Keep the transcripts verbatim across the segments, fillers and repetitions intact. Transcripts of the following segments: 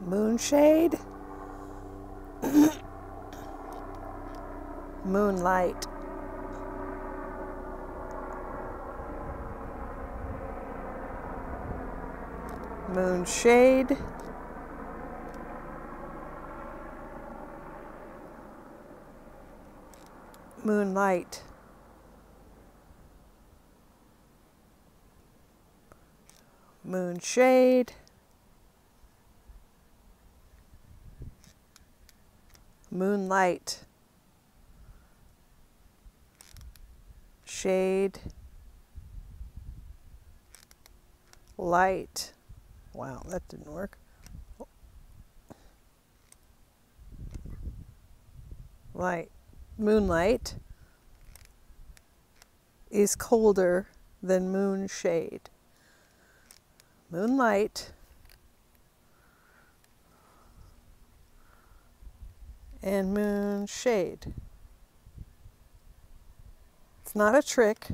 Moonshade, Moonlight, Moonshade, Moonlight, Moonshade, Moonlight, shade, light. Wow, that didn't work. Light. Moonlight is colder than moonshade. Moonlight and moonshade. It's not a trick.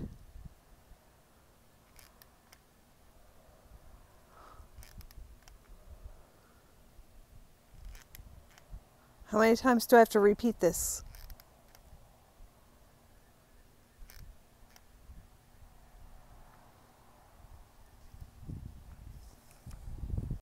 How many times do I have to repeat this?